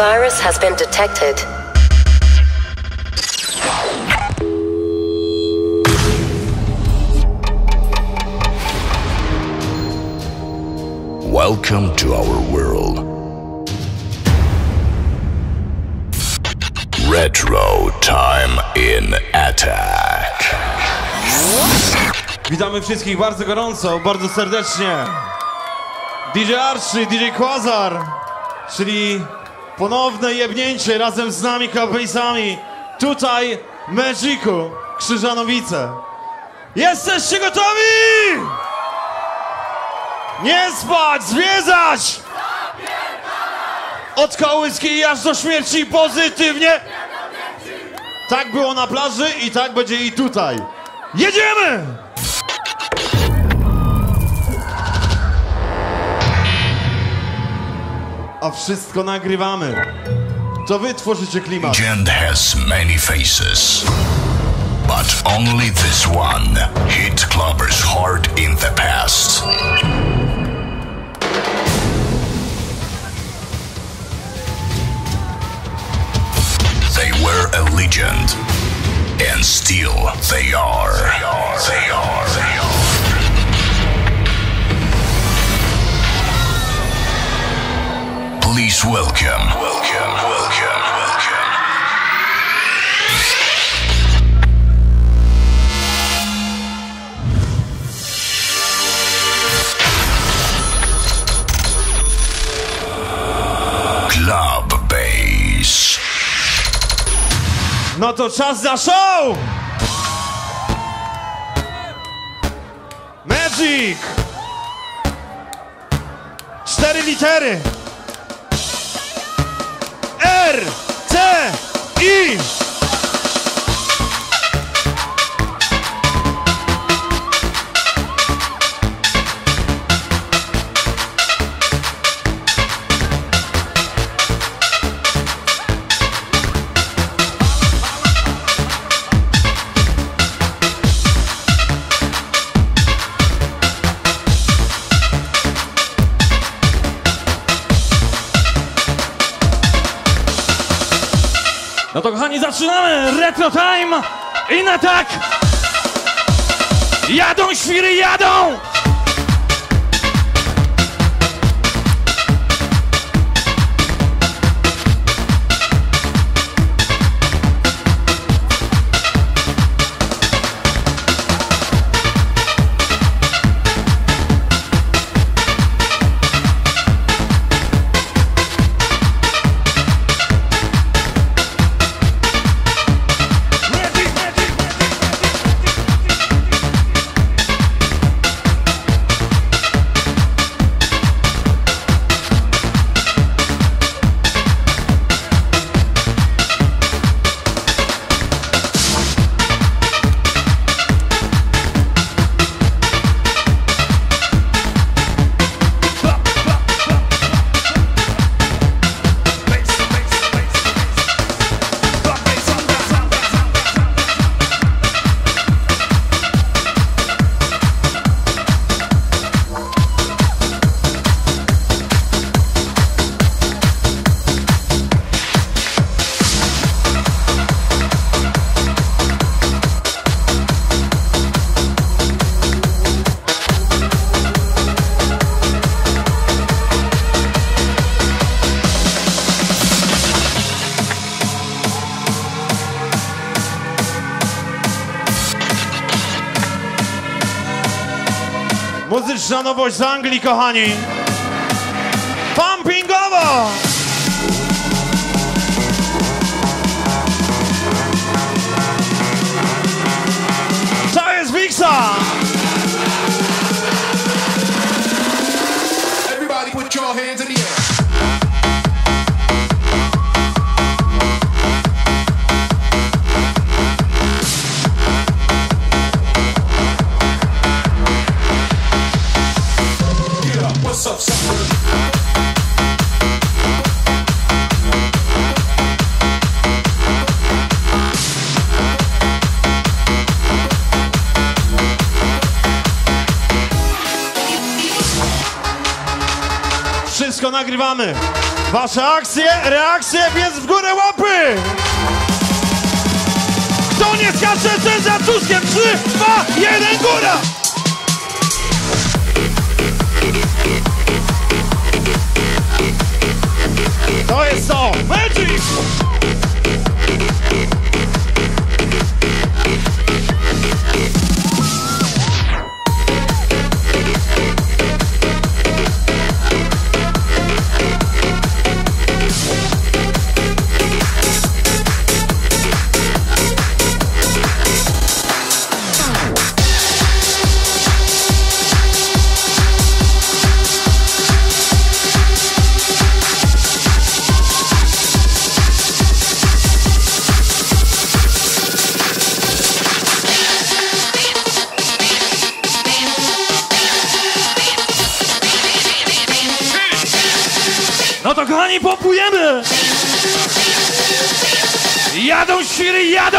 virus has been detected. Welcome to our world. Retro Time in Attack. Witamy wszystkich bardzo gorąco, bardzo serdecznie. DJ Archie, DJ Quasar, czyli ponowne jebnięcie razem z nami, Cowboysami, tutaj Magicu, Krzyżanowice. Jesteście gotowi? Nie spać, zwiedzać! Od kołyski aż do śmierci pozytywnie. Tak było na plaży i tak będzie i tutaj. Jedziemy! A wszystko nagrywamy. To wy tworzycie klimat. Legend has many faces, but only this one hit clubbers hard in the past. They were a legend, and still they are. They are. Please welcome. Club Bass. No to czas na show! Magic! 4 litery. R, C, I. No to kochani, zaczynamy! Retro Time in Attack! Jadą świry, jadą! Muzyczna nowość z Anglii, kochani. Pumpingowo! To jest Wixa! Everybody put your hands in the air. What's up, sucker? Wszystko nagrywamy. Wasze akcje, reakcje, więc w górę łapy! Kto nie skacze z Zacuskiem? 3, 2, 1, góra! To jest to! Magic! No to kochani, pompujemy! Jadą świry, jadą!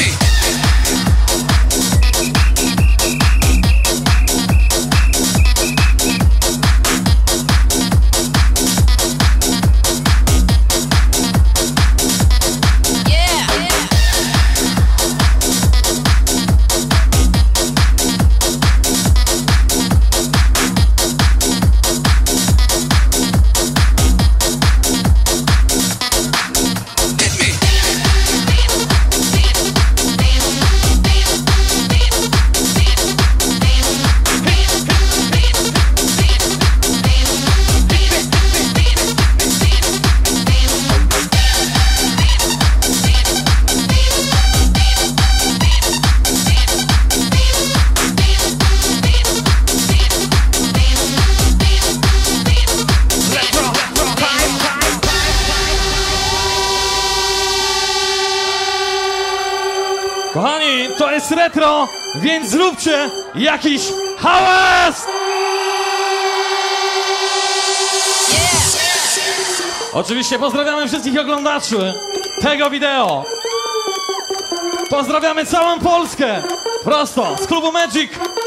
Kochani, to jest retro, więc zróbcie jakiś hałas! Oczywiście pozdrawiamy wszystkich oglądaczy tego wideo. Pozdrawiamy całą Polskę. Prosto z klubu Magic.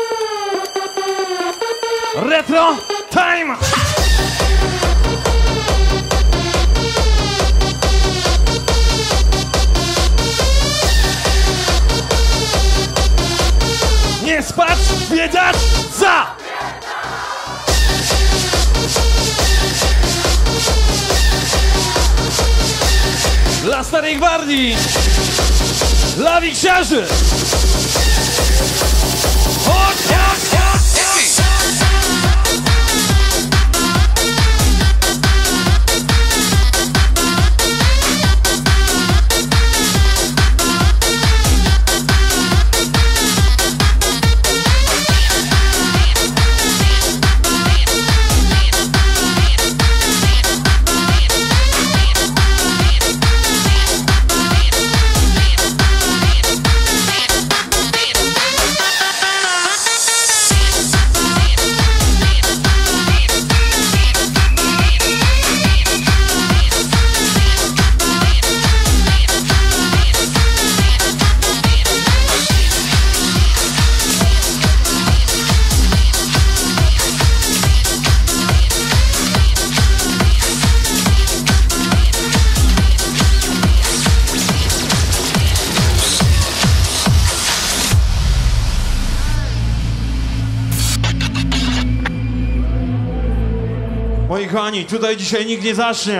Retro Time! Nie spać, wiedzieć za! Dla starej gwardii! Dla wiksiarzy! Chodź, chodź, chodź! Moi kochani, tutaj dzisiaj nikt nie zacznie.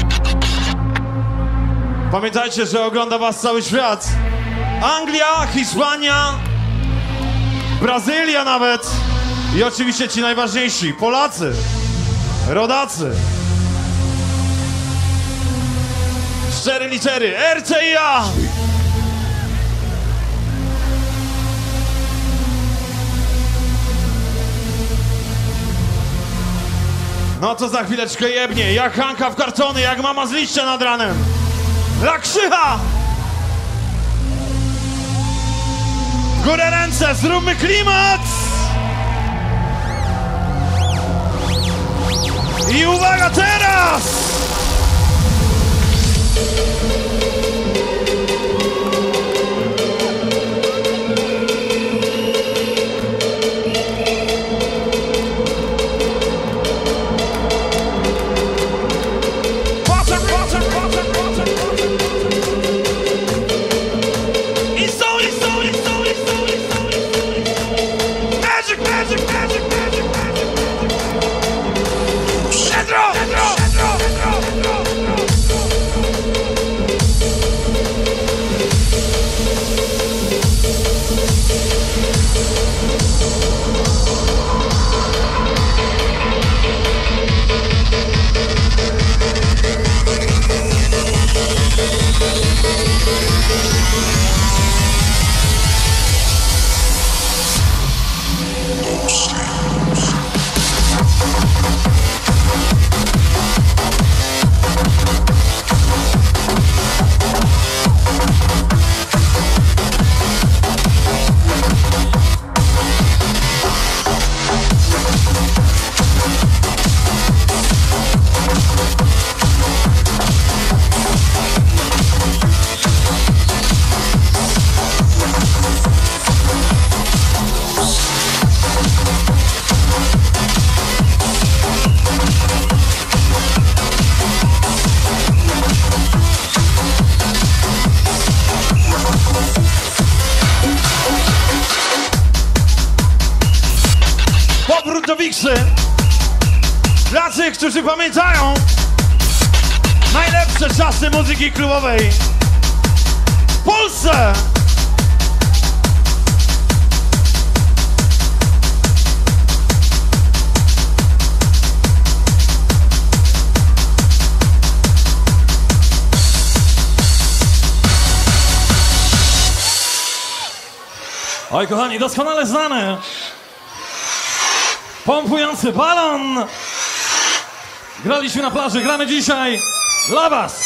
Pamiętajcie, że ogląda was cały świat. Anglia, Hiszpania, Brazylia nawet. I oczywiście ci najważniejsi, Polacy, rodacy. 4 litery, RCIA. No to za chwileczkę jebnie, jak Hanka w kartony, jak mama z liścia nad ranem. La krzycha! W górę ręce, zróbmy klimat! I uwaga teraz! powrót do Wikszy. Dla tych, którzy pamiętają najlepsze czasy muzyki klubowej w Polsce. Oj, kochani, doskonale znany, pompujący balon. Graliśmy na plaży, gramy dzisiaj dla was.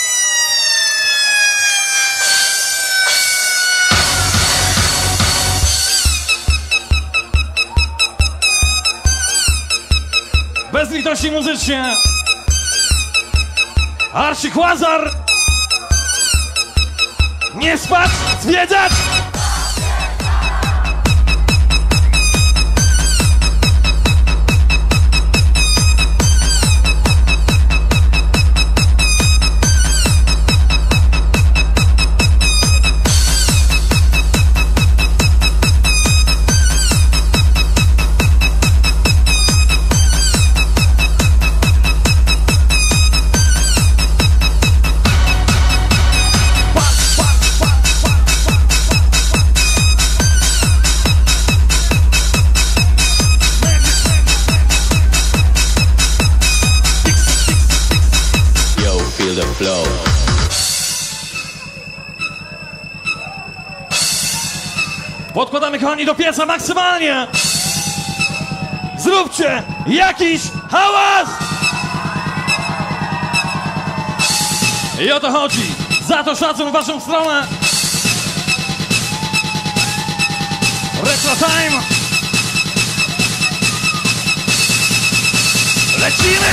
Bez litości muzycznie. Archik Łazar. Nie spać, zwiedzać. Podkładamy, kochani, do pieca maksymalnie. Zróbcie jakiś hałas! I o to chodzi. Za to szacun w waszą stronę. Retro time. Lecimy!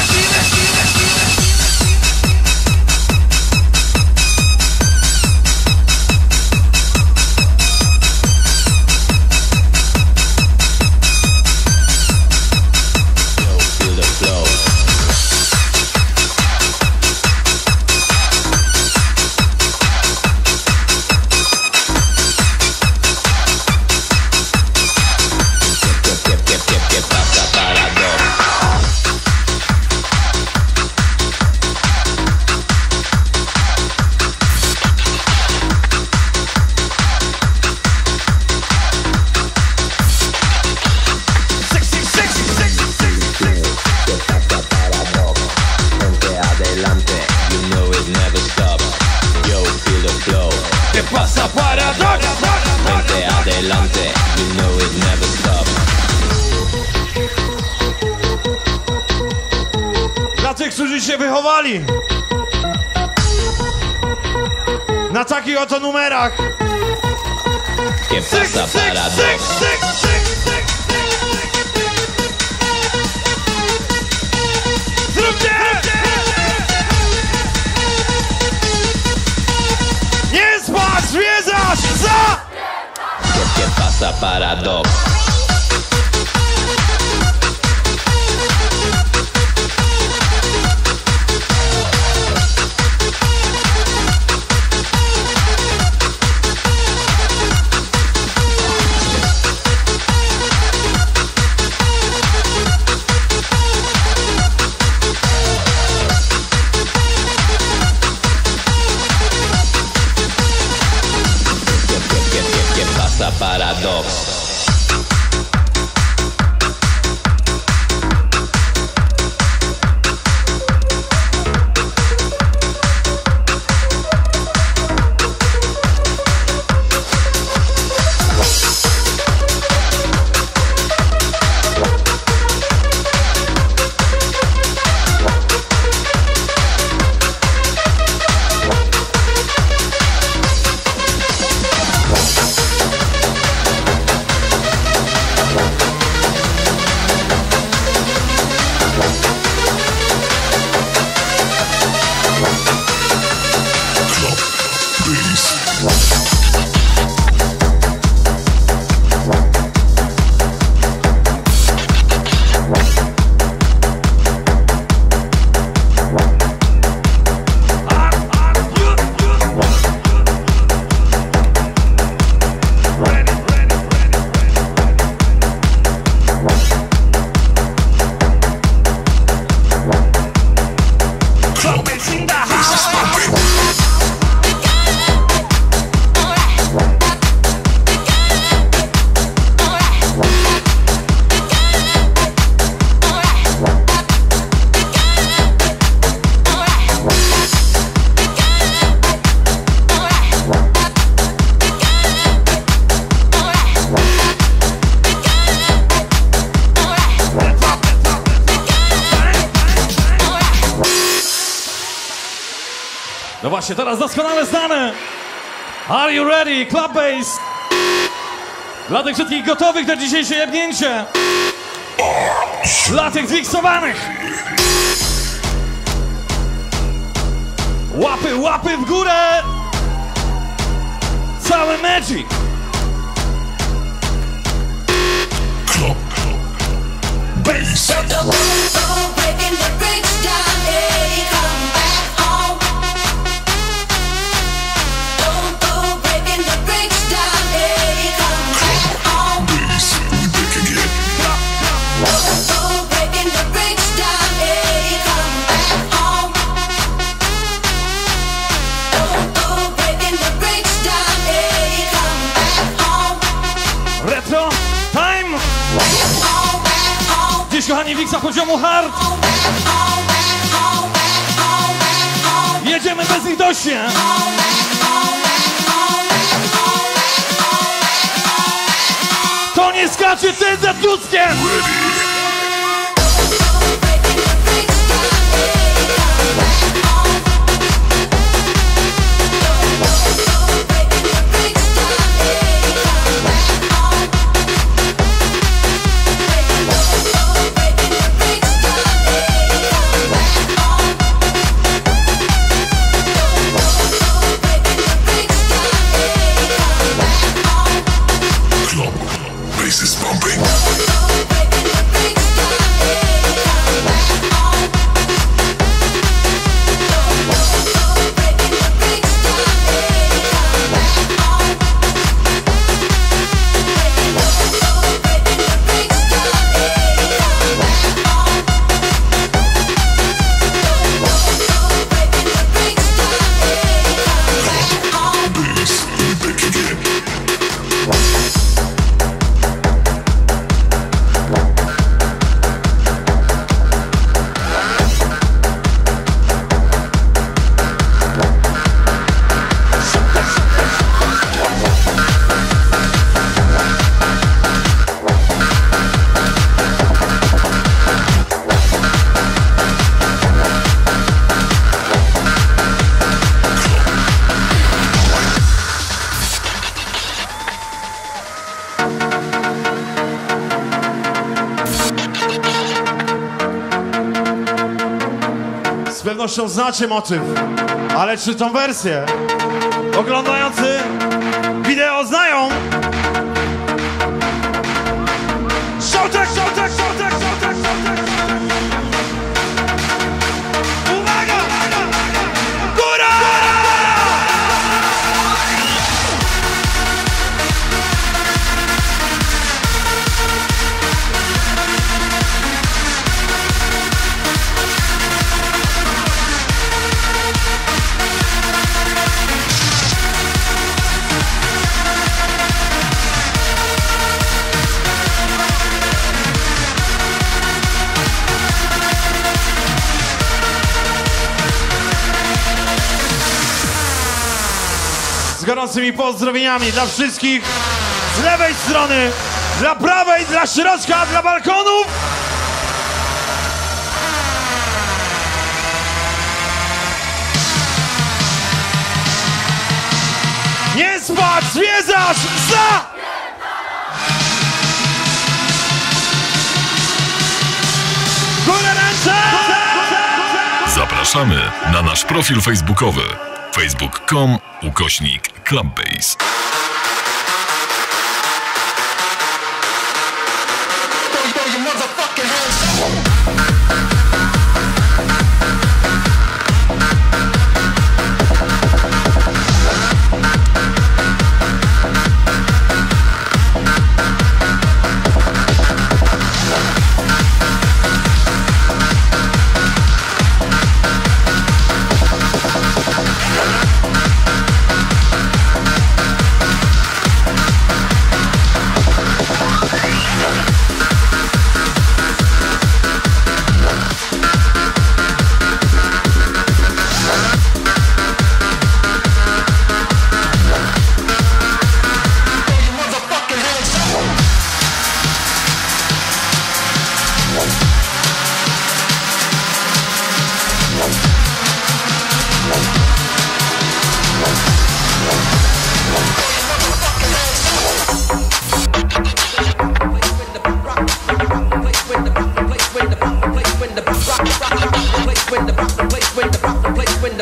Dla tych, którzy się wychowali na takich oto numerach. Zróbcie! Nie spać, zwiedzasz za! ¿Qué pasa, paradox? No właśnie, teraz doskonale znane. Are you ready? Club Bass. Dla tych wszystkich gotowych na dzisiejsze jebnięcie. Dla tych zmiksowanych. Łapy, łapy w górę. Cały Magic. Club Bass. Retro time! Dziś, kochani, Wiksa poziomu hard! Jedziemy bezlitośnie! To nie skacze ty za Tuskiem! Bass is pumping. Z pewnością znacie motyw, ale czy tą wersję oglądający wideo znają? Showtek, showtek, showtek, showtek, showtek! Uwaga! Góra! Z gorącymi pozdrowieniami dla wszystkich z lewej strony, dla prawej, dla środka, dla balkonów. Nie spać, zwiedzasz, za! Górę ręce! Zapraszamy na nasz profil facebookowy facebook.com/Clubbase.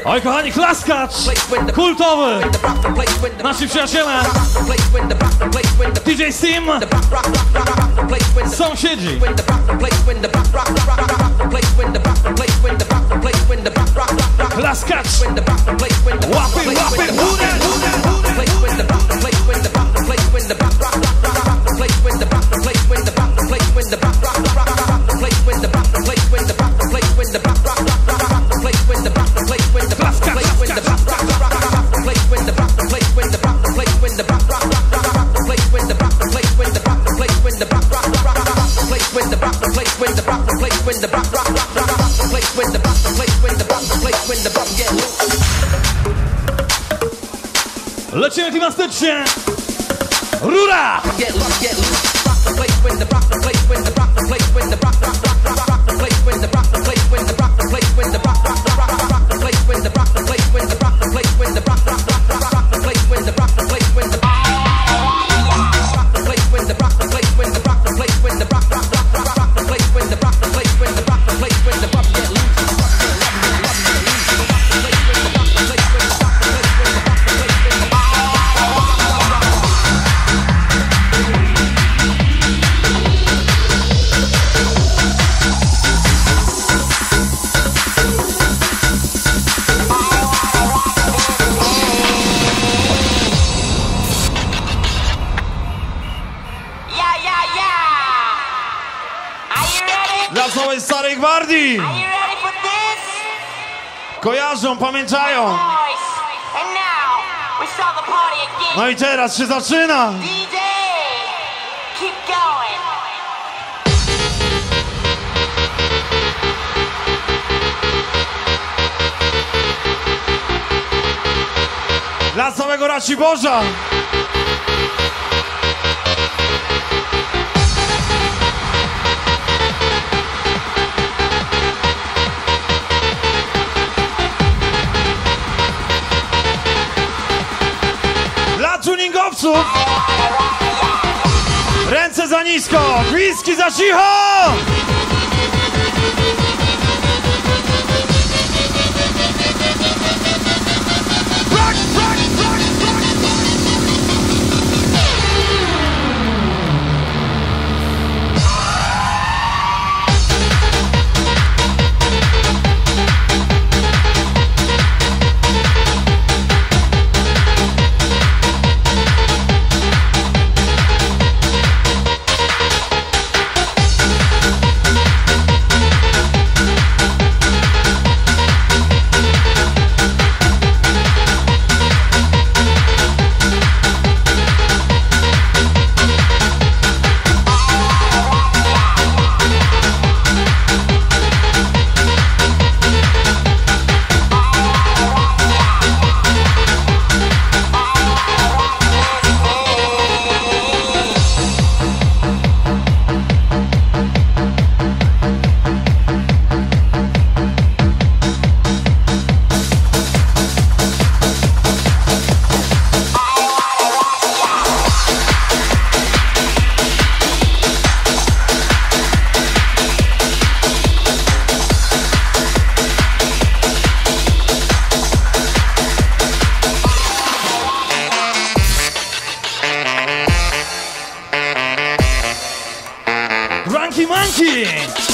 Oj, kochani, klaskacz kultowy. Nasi przyjaciele DJ Steam, sąsiedzi. Klaskacz, łapy, łapy, górę. Lecimy klimatycznie. Rura! Dla całej starej gwardii. Kojarzą, pamiętają. No i teraz się zaczyna. Dla całego Raciborza. Tuningowców! Ręce za nisko, gwizdki za cicho! Rock, rock, rock, rock. Drunky Monkey!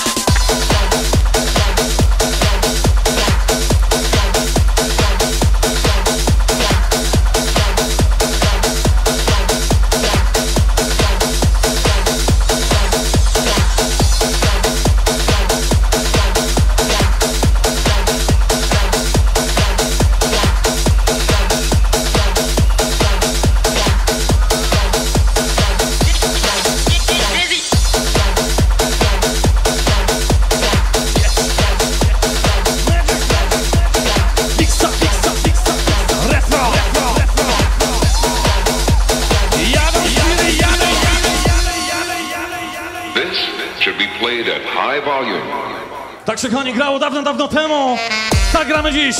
Tak się kochani grało dawno, dawno temu. Tak gramy dziś.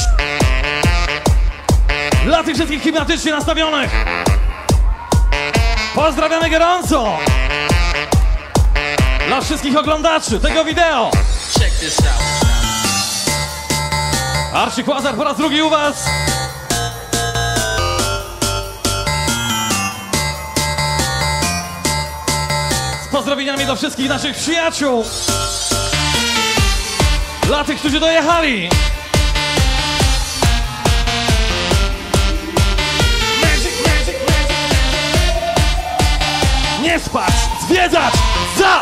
Dla tych wszystkich hipnotycznie nastawionych. Pozdrawiamy gorąco. Dla wszystkich oglądaczy tego wideo. Archie Quasar po raz drugi u was. Z pozdrowieniami do wszystkich naszych przyjaciół. Dla tych, którzy dojechali. Nie spać, zwiedzać, za!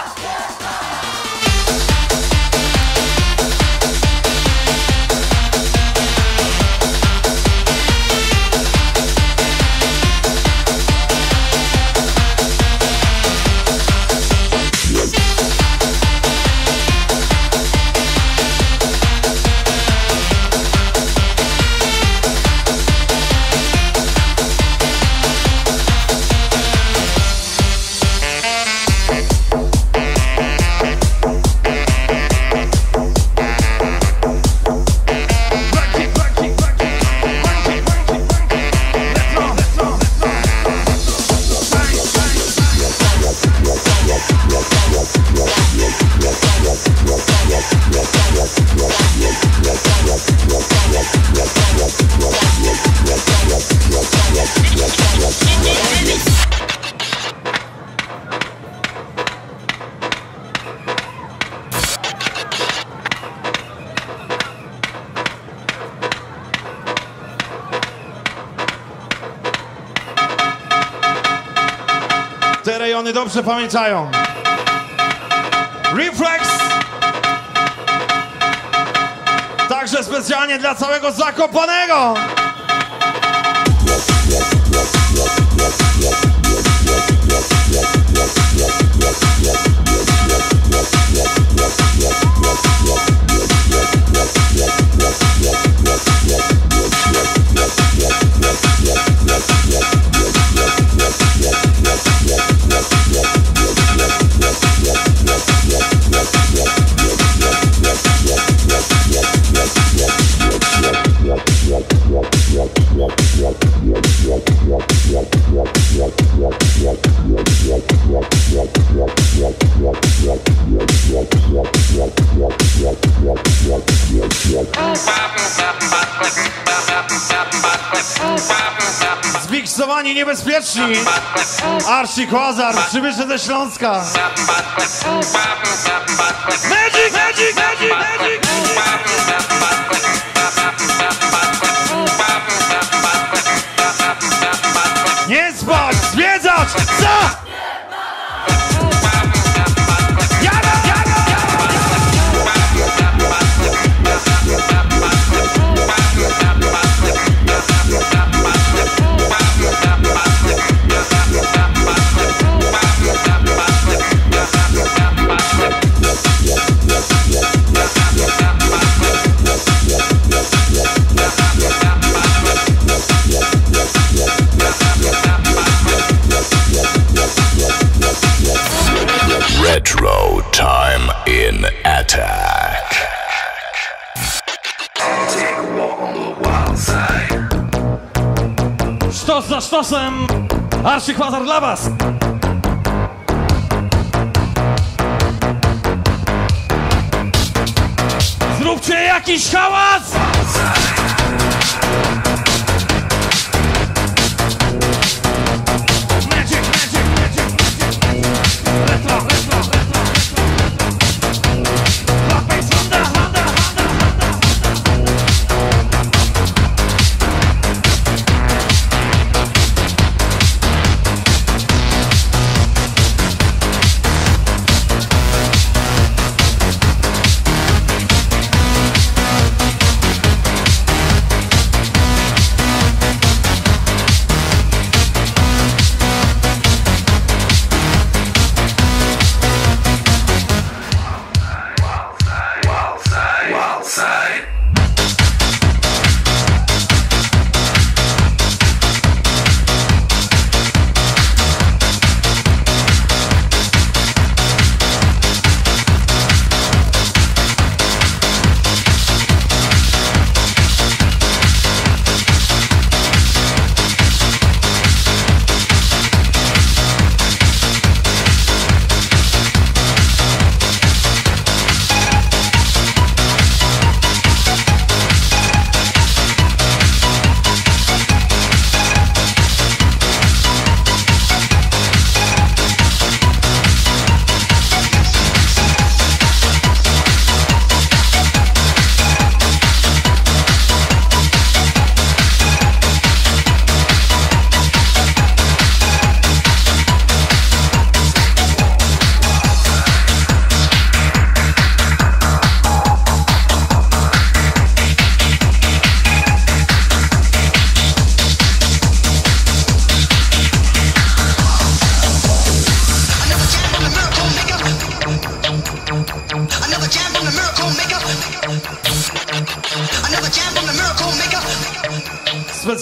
Te rejony dobrze pamiętają. Reflex! Także specjalnie dla całego Zakopanego! Zmiksowani niebezpieczni. Archie Quasar przybyszy ze Śląska. Magic, magic, magic, magic. Nie spać, zwiedzać, za! Retro time in attack. Sztos za sztosem. Archie Quasar dla was. Zróbcie jakiś hałas!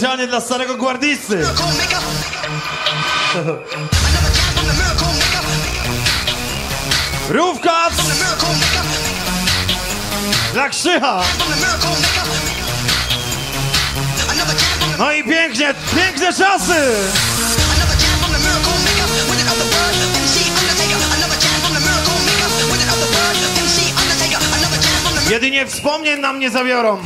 Specjalnie dla starego gwardisty. Rówka dla Krzycha. No i pięknie, piękne czasy. Jedynie wspomnień nam nie zabiorą.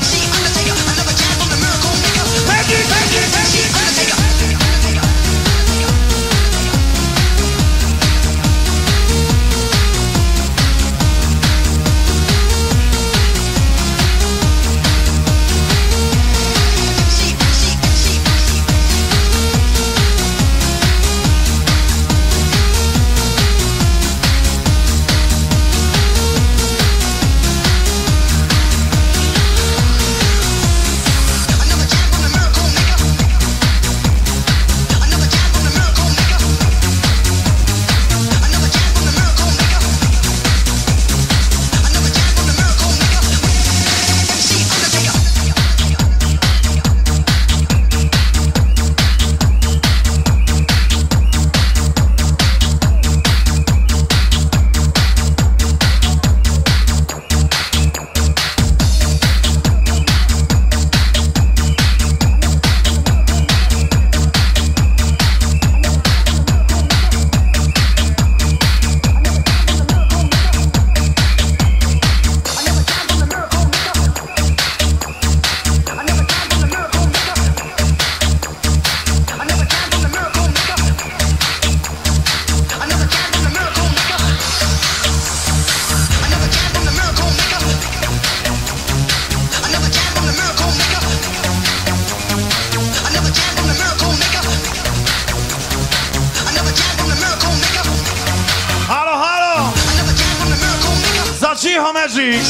Cicho, Magic!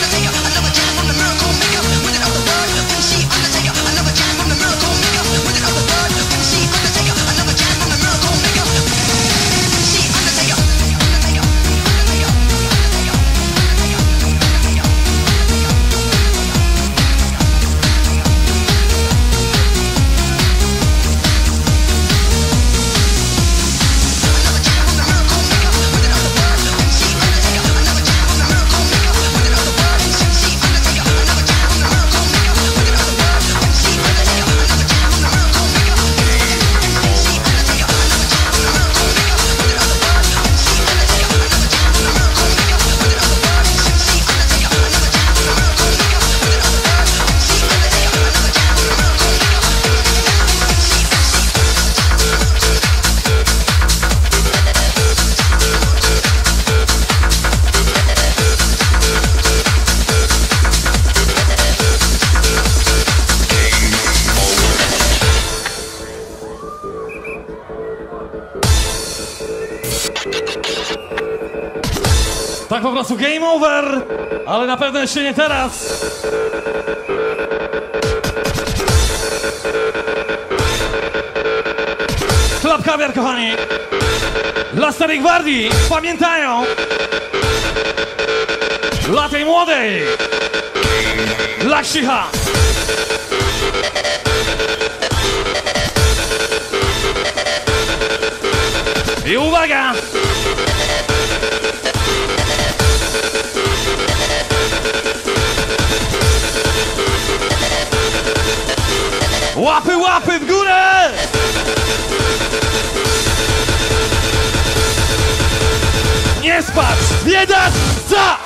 Tak po prostu game over, ale na pewno jeszcze nie teraz. Klub Kawiar, kochani. Dla starej gwardii pamiętają. Dla tej młodej. Dla Krzycha. I uwaga! Łapy, łapy w górę! Nie spać! Biedać! Za!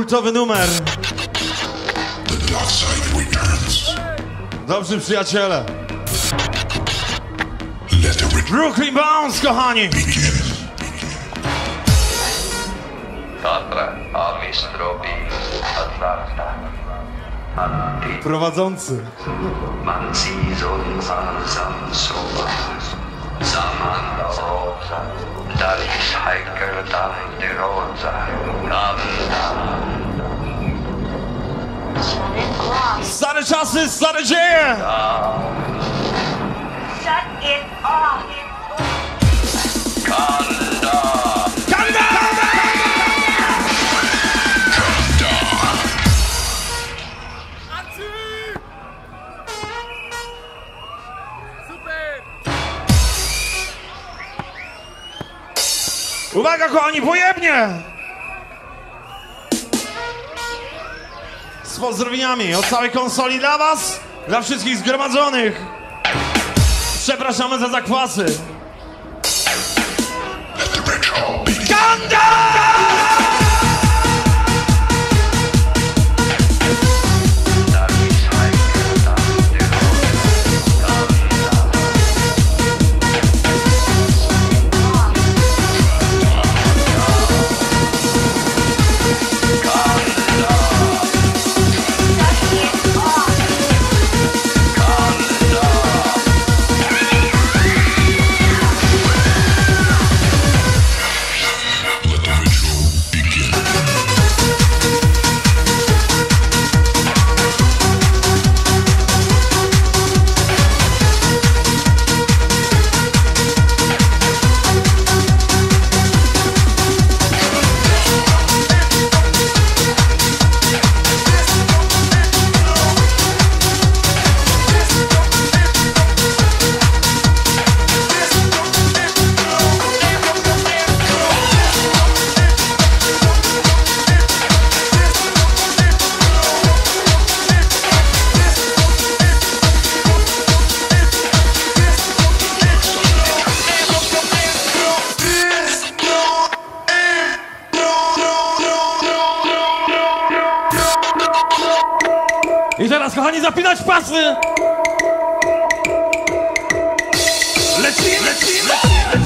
kultowy numer. Dobrzy przyjaciele. Brooklyn Bounce, kochani. Prowadzący. Stare czasy, stare dzieje! Shut it off! Uwaga, kochani, pojebnie! Z pozdrowieniami od całej konsoli dla was, dla wszystkich zgromadzonych. Przepraszamy za zakwasy. Ganda! I teraz, kochani, zapinać pasy! Lecimy, lecimy!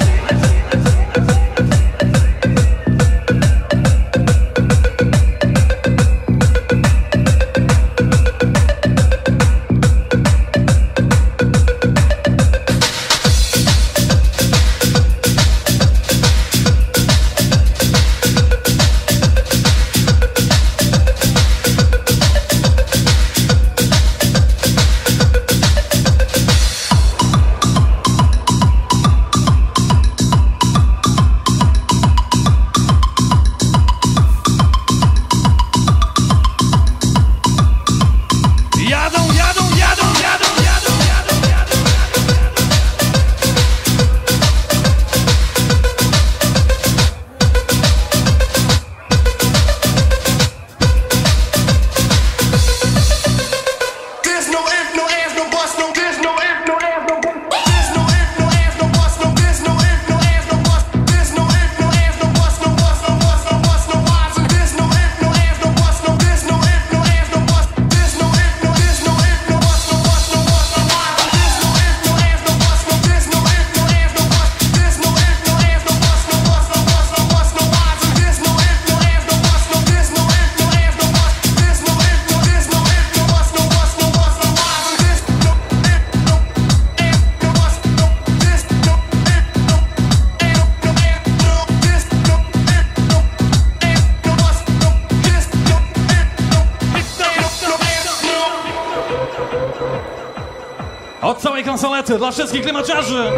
Od całej konsolety, dla wszystkich klimaciarzy.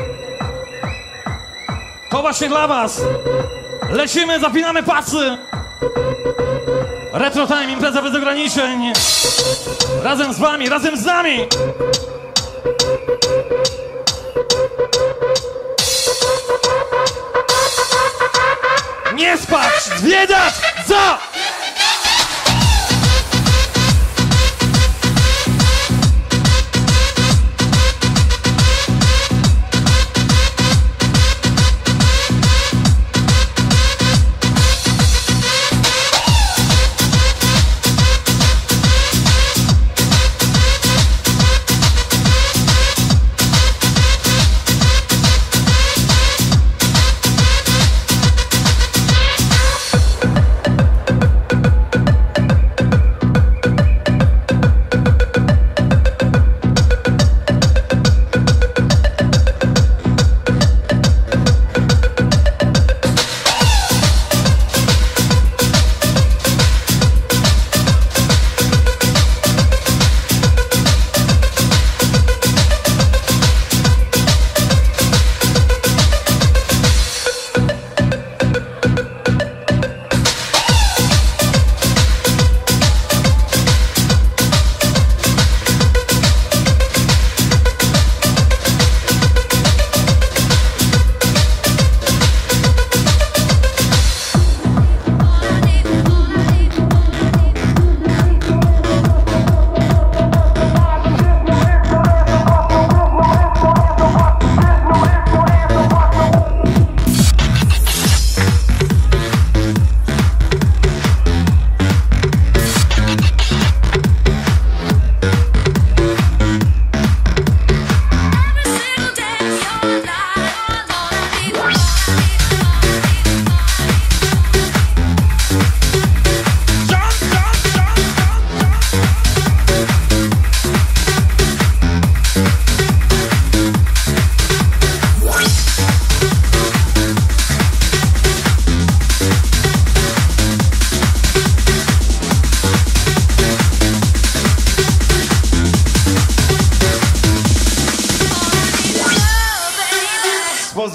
To właśnie dla was. Lecimy, zapinamy pasy. Retro Time, impreza bez ograniczeń. Razem z wami, razem z nami. Nie spać, zwiedzać, za!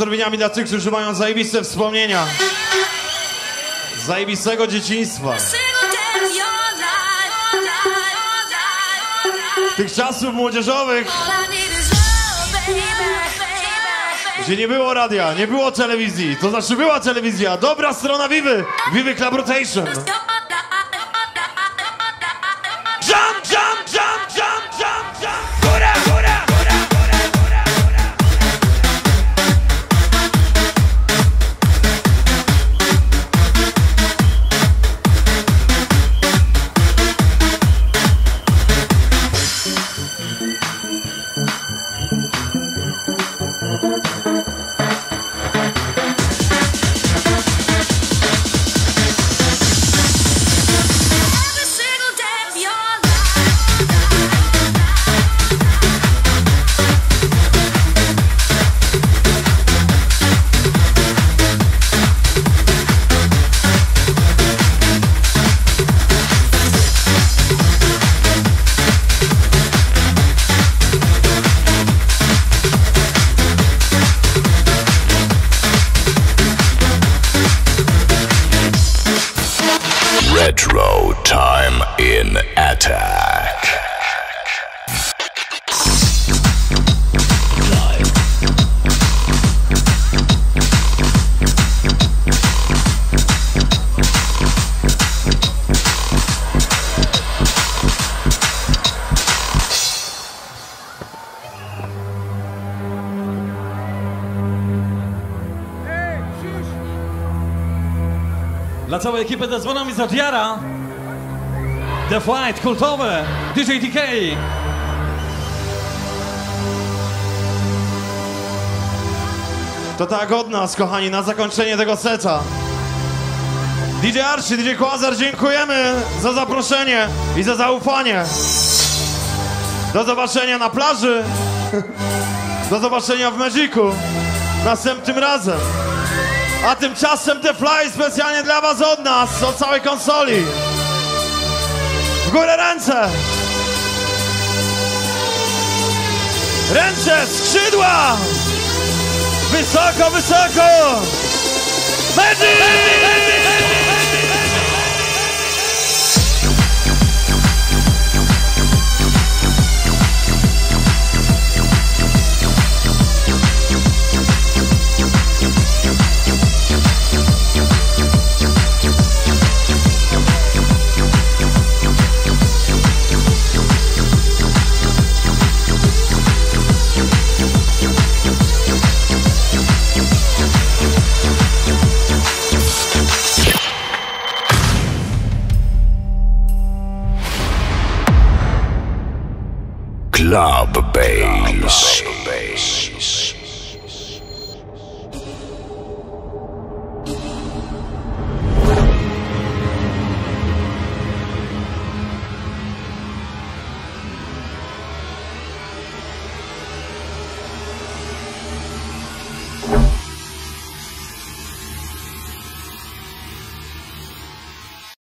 pozdrowieniami dla tych, którzy mają zajebiste wspomnienia. Z zajebistego dzieciństwa. Tych czasów młodzieżowych, gdzie nie było radia, nie było telewizji. To znaczy była telewizja, dobra strona Vivy. Vivy Club Rotation. Jump, jump, jump, jump, jump, jump. Góra, góra, góra, góra, góra, góra. Retro time in attack. Dla całej ekipy ze dzwonami z Adiara. The Flight, kultowe, DJ TK. To tak od nas, kochani, na zakończenie tego seta. DJ Archie, DJ Quasar, dziękujemy za zaproszenie i za zaufanie. Do zobaczenia na plaży. Do zobaczenia w Magicu. Następnym razem. A tymczasem The Fly specjalnie dla was od nas, od całej konsoli. W górę ręce! Ręce, skrzydła! Wysoko, wysoko! Magic! Club Bass.